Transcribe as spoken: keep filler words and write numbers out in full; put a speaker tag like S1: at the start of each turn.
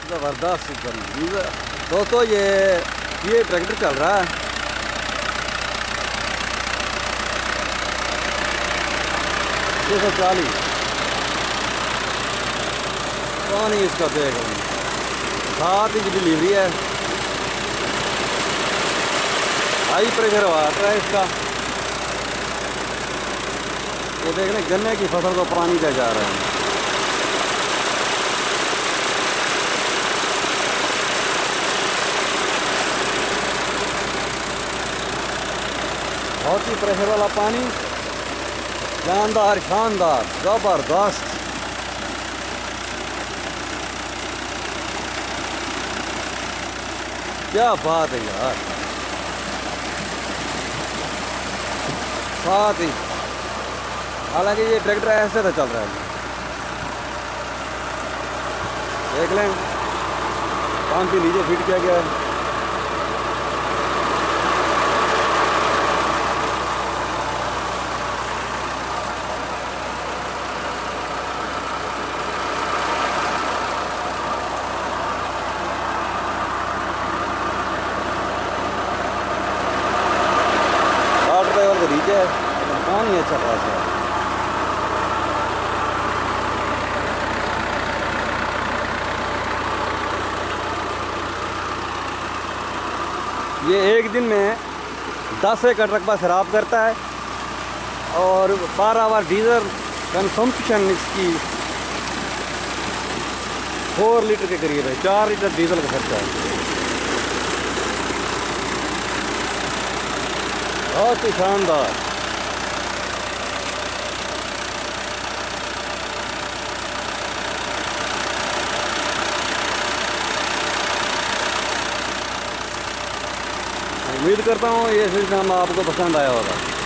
S1: ज़बरदस्त एकदम दोस्तों। ये ये ट्रैक्टर चल रहा है, छः सौ चालीस। पानी इसका देख रहे हैं, सात इंच डिलीवरी है, हाई प्रेशर वाटर है इसका। ये देख रहे गन्ने की फसल को पानी दे जा रहे हैं। बहुत ही प्रेशर वाला पानी, जानदार, शानदार, जबरदस्त। क्या बात है यार, सात इंच। हालांकि ये ट्रैक्टर ऐसे तो चल रहा है, देख लें पंप के नीचे फिट किया गया है। नीचे पानी अच्छा खासा है। ये एक दिन में दस एकड़ रकबा शराब करता है और बारह आवर डीजल कंसम्पशन इसकी फोर लीटर के करीब है, चार लीटर डीजल का खर्चा है। बहुत ही शानदार। उम्मीद करता हूँ ये सिलसिला आपको पसंद आया होगा।